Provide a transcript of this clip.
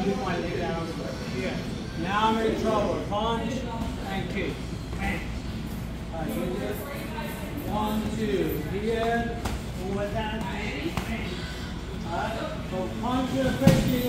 move my leg down. Here. Now I'm in trouble. Punch and kick. Bang. Use it. 1, 2. Here. Over that. Bang. So punch your face.